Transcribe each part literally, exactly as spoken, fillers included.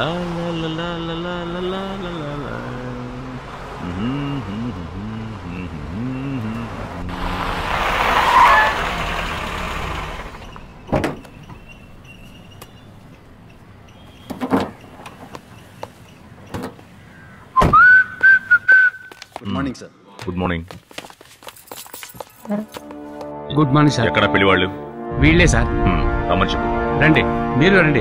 Good morning sir. Good morning. Good morning sir. ఎక్కడ పెళ్లి వాళ్ళు? వీళ్ళే సార్. రమ్మని చెప్పు. రండి, మీరు రండి.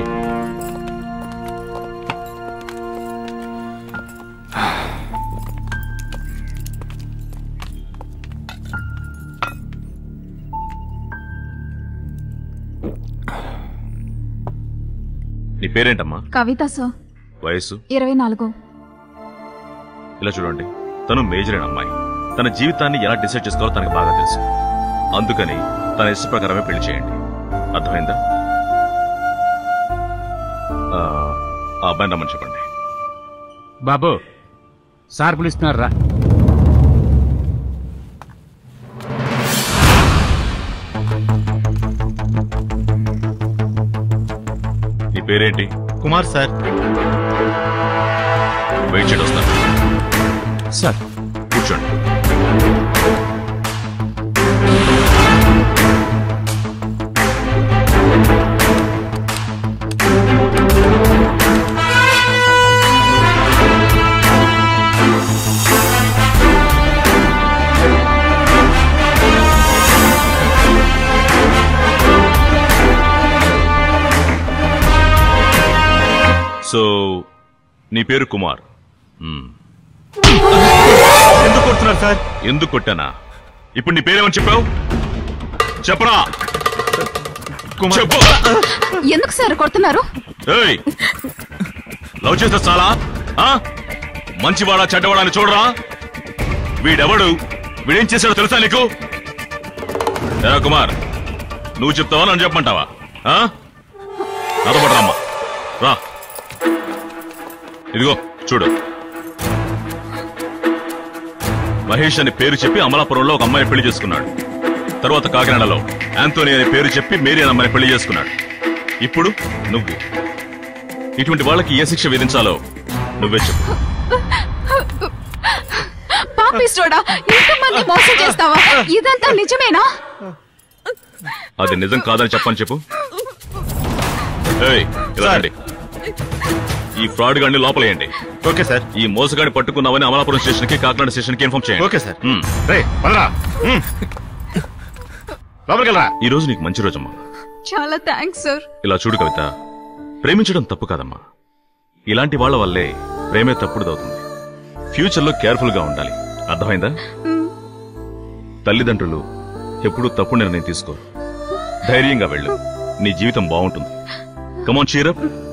నీ పేరేంటమ్మా? కవిత సార్. వయస్సు? ఇరవై నాలుగు. ఇలా చూడండి, తను మేజర్ అయిన అమ్మాయి. తన జీవితాన్ని ఎలా డిసైడ్ చేసుకోవాలో తనకు బాగా తెలుసు. అందుకని తన ఇష్ట ప్రకారమే పెళ్లి చేయండి. అర్థమైందా? ఆ అబ్బాయిని రమ్మని చెప్పండి. బాబు, సార్ పిలుస్తున్నారు రా. నీ పేరేంటి? కుమార్ సార్. వెయిట్ చేయడం వస్తాను సార్. కూర్చోండి. సో నీ పేరు కుమార్. ఎందుకు కొడుతున్నారు సార్? ఎందుకు కొట్టానా? ఇప్పుడు నీ పేరేమని చెప్పావు? చెప్పరా. చెప్పు. ఎందుకు సార్ కొడుతున్నారు? ఏయ్, లవ్ చేస్తే చాలా మంచివాడా చెడ్డవాడా అని చూడరా. వీడెవడు, వీడేం చేశాడో తెలుసా నీకు? ఏరా కుమార్, నువ్వు చెప్తావా నన్ను చెప్పమంటావా? నాతో పాటు రామ్మా, రా. ఇదిగో చూడు, మహేష్ అని పేరు చెప్పి అమలాపురంలో ఒక అమ్మాయిని పెళ్లి చేసుకున్నాడు. తర్వాత కాకినాడలో యాంతోనీ అనే పేరు చెప్పి మేరీ అనే అమ్మాయిని పెళ్లి చేసుకున్నాడు. ఇప్పుడు నువ్వు. ఇటువంటి వాళ్ళకి ఏ శిక్ష విధించాలో నువ్వే చెప్పు. పాపిస్తోడా, ఇంతమంది మోసం చేస్తావా? ఇదంతా నిజమేనా? అది నిజం కాదని చెప్పని చెప్పు. ఏయ్, ఇలా రండి. ఈ ఫ్రాడ్ గాడిని లోపలేయండి. Okay sir. ఈ మోసగాడిని పట్టుకున్నామని అమలాపురం స్టేషన్ కి, కాకినాడ స్టేషన్ కి ఇన్ఫార్మ్ చేయండి. Okay sir. రే పదరా, లోపలికి వెళ్ళరా. ఈ రోజు నీకు మంచి రోజమ్మా. చాలా థ్యాంక్స్ సార్. ఇలా చూడు కవిత, ప్రేమించడం తప్పు కాదమ్మా. ఇలాంటి వాళ్ల వల్లే ప్రేమే తప్పుడుదవుతుంది. ఫ్యూచర్ లో కేర్ఫుల్ గా ఉండాలి. అర్థమైందా? తల్లిదండ్రులు ఎప్పుడూ తప్పు నిర్ణయం తీసుకోరు. ధైర్యంగా వెళ్ళు, నీ జీవితం బాగుంటుంది. Come on, cheer up.